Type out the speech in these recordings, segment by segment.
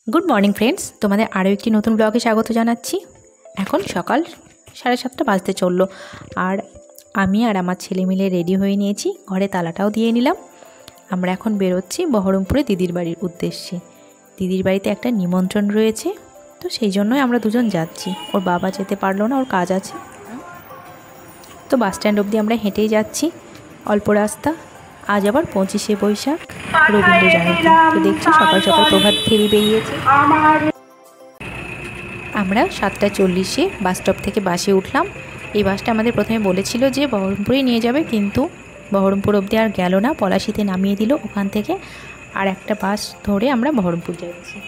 Good morning friends, তোমাদের আরও একটি নতুন ব্লগে স্বাগত জানাচ্ছি। এখন সকাল 7:30 বাজতে চললো, আর আমি আর আমার ছেলে মিলে রেডি হয়ে নিয়েছি, ঘরে তালাটাও দিয়ে নিলাম। আমরা এখন বেরোচ্ছি বহরমপুরে দিদির বাড়ির উদ্দেশ্যে। দিদির বাড়িতে একটা নিমন্ত্রণ রয়েছে, তো সেই জন্যই আমরা দুজন যাচ্ছি। ওর বাবা যেতে পারলো না, ওর কাজ আছে। তো বাস স্ট্যান্ড অবধি আমরা হেঁটেই যাচ্ছি, অল্প রাস্তা। আজ আবার 25শে বৈশাখ, রবীন্দ্র জয়ন্তী। তো দেখছি সকাল সকাল প্রভাত ফেরি বেরিয়েছে। আমরা 7:40-এ বাস স্টপ থেকে বাসে উঠলাম। এই বাসটা আমাদের প্রথমে বলেছিল যে বহরমপুরে নিয়ে যাবে, কিন্তু বহরমপুর অবধি আর গেল না, পলাশিতে নামিয়ে দিল। ওখান থেকে আর একটা বাস ধরে আমরা বহরমপুর যাচ্ছি।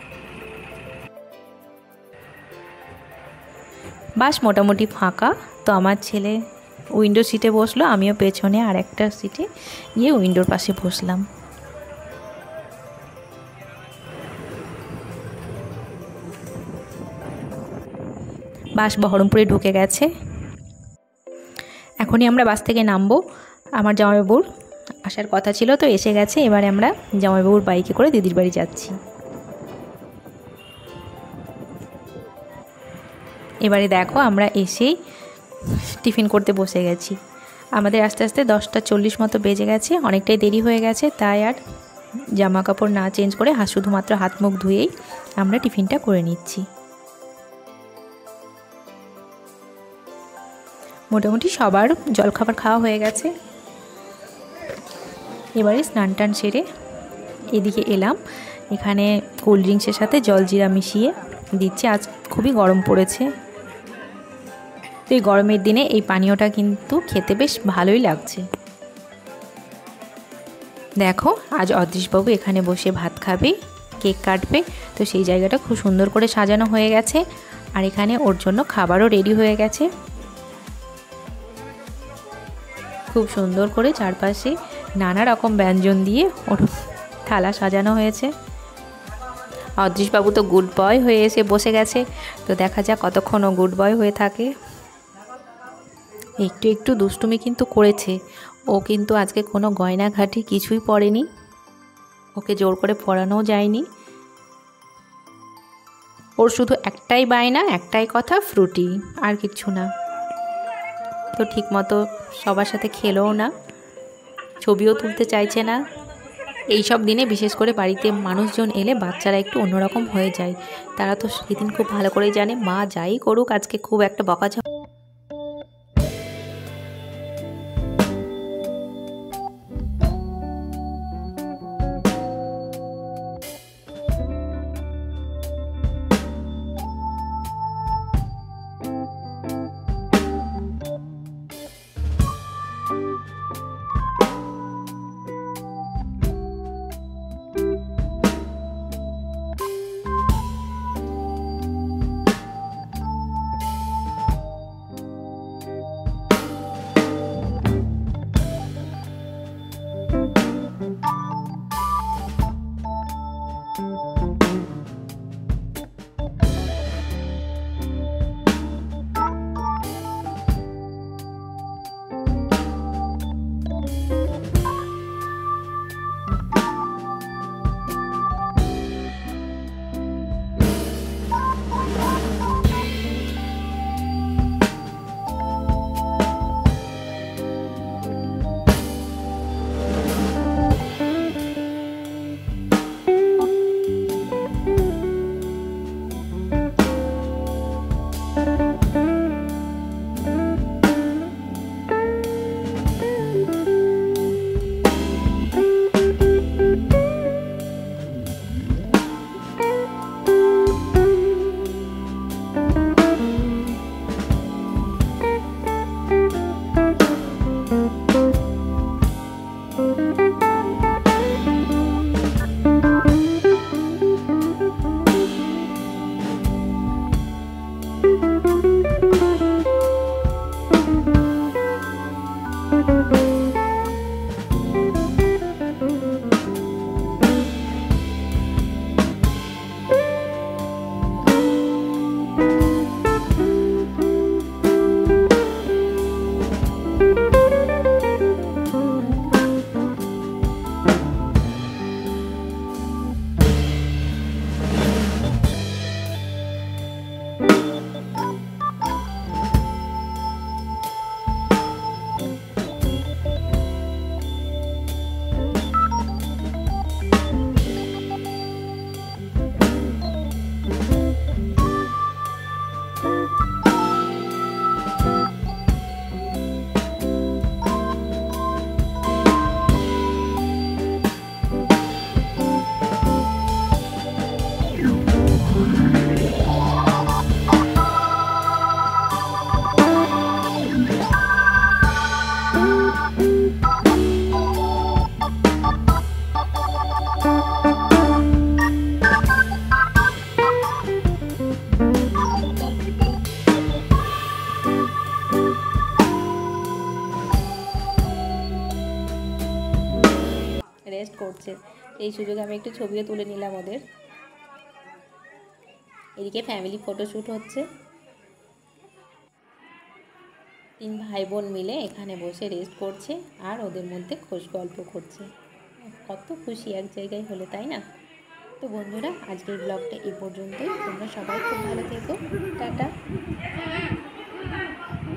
বাস মোটামুটি ফাঁকা, তো আমার ছেলে উইন্ডো সিটে বসলো, আমিও পেছনে আর একটা সিটে গিয়ে উইন্ডোর পাশে বসলাম। বাস বহরমপুরে ঢুকে গেছে। এখনই আমরা বাস থেকে নামবো। আমার জামাইবাবুর আসার কথা ছিল, তো এসে গেছে। এবারে আমরা জামাইবাবুর বাইকে করে দিদির বাড়ি যাচ্ছি। এবারে দেখো, আমরা এসেই টিফিন করতে বসে গেছি। আমাদের আস্তে আস্তে 10:40 মতো বেজে গেছে, অনেকটাই দেরি হয়ে গেছে। তাই আর জামা কাপড় না চেঞ্জ করে শুধুমাত্র হাত মুখ ধুয়েই আমরা টিফিনটা করে নিচ্ছি। মোটামুটি সবার জলখাবার খাওয়া হয়ে গেছে। এবারে স্নান টান সেরে এদিকে এলাম। এখানে কোল্ড ড্রিঙ্কসের সাথে জলজিরা মিশিয়ে দিচ্ছি। আজ খুবই গরম পড়েছে, তো এই গরমের দিনে এই পানীয়টা কিন্তু খেতে বেশ ভালোই লাগছে। দেখো, আজ অদৃশবাবু এখানে বসে ভাত খাবে, কেক কাটবে। তো সেই জায়গাটা খুব সুন্দর করে সাজানো হয়ে গেছে, আর এখানে ওর জন্য খাবারও রেডি হয়ে গেছে। খুব সুন্দর করে চারপাশে নানা রকম ব্যঞ্জন দিয়ে ওর থালা সাজানো হয়েছে। অদৃশবাবু তো গুড বয় হয়ে এসে বসে গেছে, তো দেখা যাক কতক্ষণ ও গুড বয় হয়ে থাকে। একটু একটু দুষ্টুমি কিন্তু করেছে ও, কিন্তু আজকে কোনো গয়নাঘাটি কিছুই পরেনি, ওকে জোর করে পরানোও যায়নি। ওর শুধু একটাই বায়না, একটাই কথা, ফ্রুটি, আর কিচ্ছু না। তো ঠিক মতো সবার সাথে খেলোও না, ছবিও তুলতে চাইছে না। এই সব দিনে বিশেষ করে বাড়িতে মানুষজন এলে বাচ্চারা একটু অন্যরকম হয়ে যায়। তারা তো সেদিন খুব ভালো করেই জানে মা যাই করুক আজকে খুব একটা বকাঝকা। করছে। এই সুযোগে আমি একটু ছবিও তুলে নিলাম ওদের। এদিকে ফ্যামিলি ফটোশ্যুট হচ্ছে। 3 ভাই বোন মিলে এখানে বসে রেস্ট করছে আর ওদের মধ্যে খোশ গল্প করছে। কত খুশি এক জায়গায় হলে, তাই না? তো বন্ধুরা, আজকের ব্লগটা এই পর্যন্তই। তোমরা সবাই খুব ভালো থেকো। টাটা।